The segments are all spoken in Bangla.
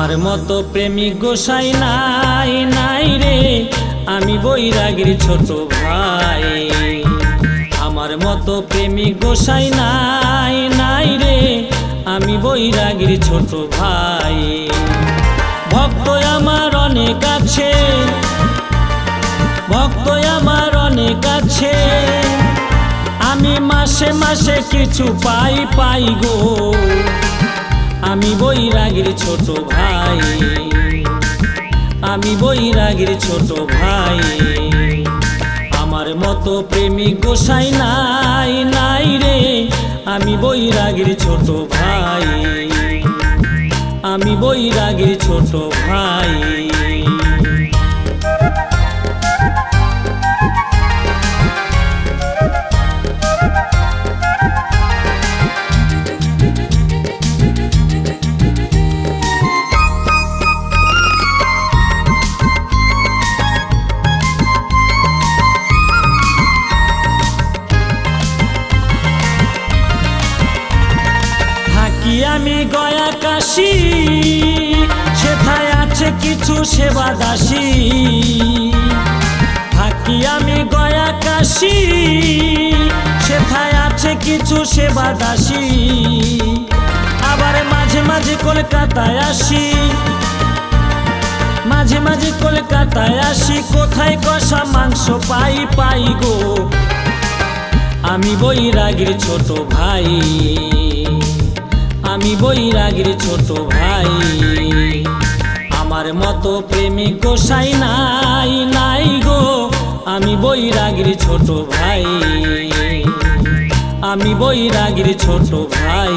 আমার মতো প্রেমিক গোসাই নাই নাই রে, আমি বৈরাগীর ছোট ভাই। আমার মতো প্রেমিক গোসাই নাই নাই রে, আমি বৈরাগীর ছোট ভাই। ভক্ত আমার অনেক আছে, ভক্ত আমার অনেক আছে, আমি মাসে মাসে কিছু পাই পাই গো। আমি বৈরাগীর ছোট ভাই, আমি বৈরাগীর ছোট ভাই। আমার মতো প্রেমিক গোসাই নাই নাই রে, আমি বৈরাগীর ছোট ভাই, আমি বৈরাগীর ছোট ভাই। আমি গয়া কাশি, সেথায় আছে কিছু সেবা দাসী। থাকি আমি গয়া কাশি, সেথায় আছে কিছু সেবা দাসী। আবার মাঝে মাঝে কলকাতায় আসি, মাঝে মাঝে কলকাতায় আসি, কোথায় কষা মাংস পাই পাই গো। আমি বৈরাগীর ছোট ভাই, আমি বৈরাগীর ছোট ভাই। আমার মতো প্রেমিক গোসাই নাই নাই গো, আমি বৈরাগীর ছোট ভাই, আমি বৈরাগীর ছোট ভাই।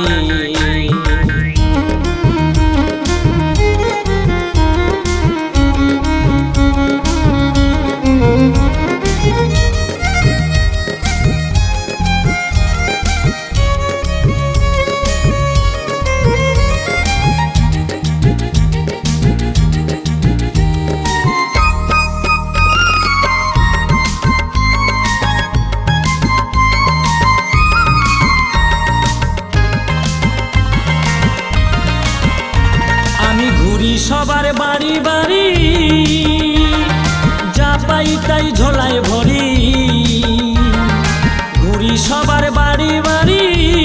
সবার বাড়ি বাড়ি যা পাই তাই ঝোলায় ভরি, ঘুরি সবার বাড়ি বাড়ি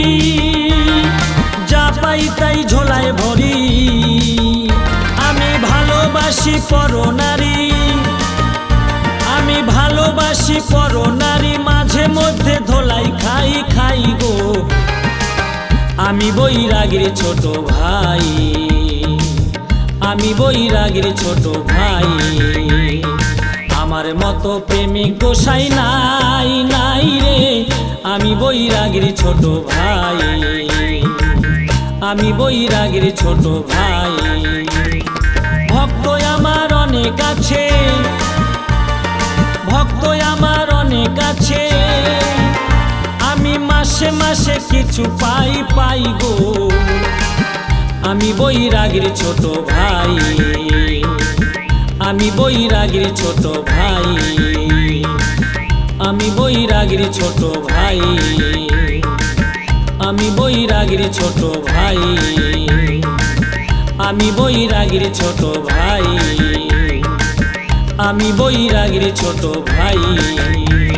যা পাই তাই ঝোলায় ভরি। আমি ভালোবাসি পরনারী, আমি ভালোবাসি পরনারী, মাঝে মধ্যে ধোলাই খাই খাই গো। আমি বৈরাগীর ছোট ভাই, আমি বৈরাগীর ছোট ভাই। আমার মতো প্রেমিক গোসাই নাই নাই রে, আমি বৈরাগীর ছোট ভাই, আমি বৈরাগীর ছোট ভাই। ভক্ত আমার অনেক আছে, ভক্ত আমার অনেক আছে, আমি মাসে মাসে কিছু পাই পাই গো। আমি বৈরাগীর ছোট ভাই, আমি বৈরাগীর ছোট ভাই, আমি বৈরাগীর ছোট ভাই, আমি বৈরাগীর ছোট ভাই, আমি বৈরাগীর ছোট ভাই, আমি বৈরাগীর ছোট ভাই।